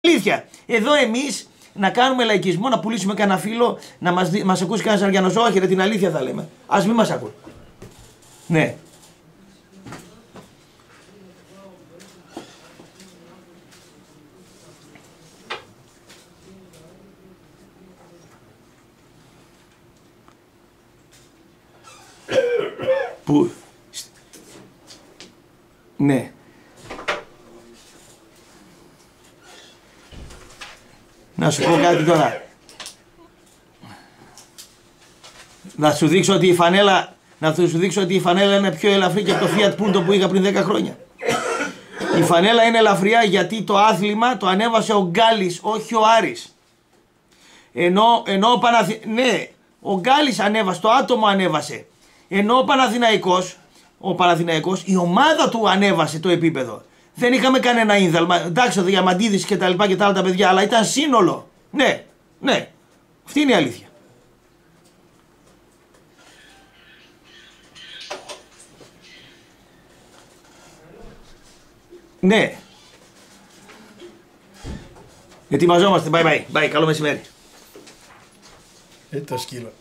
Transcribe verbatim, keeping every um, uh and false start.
Αλήθεια. Εδώ εμείς να κάνουμε λαϊκισμό, να πουλήσουμε κανένα φίλο, να μας, δει, μας ακούσει κανένας Αργιανός. Όχι, ρε, την αλήθεια θα λέμε. Ας μην μας ακούει. Ναι. Πού? Ναι. Να σου πω κάτι τώρα. Να σου δείξω ότι η φανέλα, να σου δείξω ότι η φανέλα είναι πιο ελαφρύ και από το Fiat Punto που είχα πριν δέκα χρόνια. Η φανέλα είναι ελαφριά γιατί το άθλημα το ανέβασε ο Γκάλης, όχι ο Άρης. Ενώ, ενώ ο Παναθη... ναι, ο Γκάλης ανέβασε, το άτομο ανέβασε. Ενώ ο Παναθηναϊκός, ο Παναθηναϊκός, η ομάδα του ανέβασε το επίπεδο. Δεν είχαμε κανένα ίνδαλμα. Εντάξει, ο Διαμαντίδης και τα λοιπά και τα άλλα τα παιδιά, αλλά ήταν σύνολο. Ναι, ναι. Αυτή είναι η αλήθεια. Ναι. Ετοιμαζόμαστε. Bye bye. Bye. Καλό μεσημέρι. Ε, το σκύλο.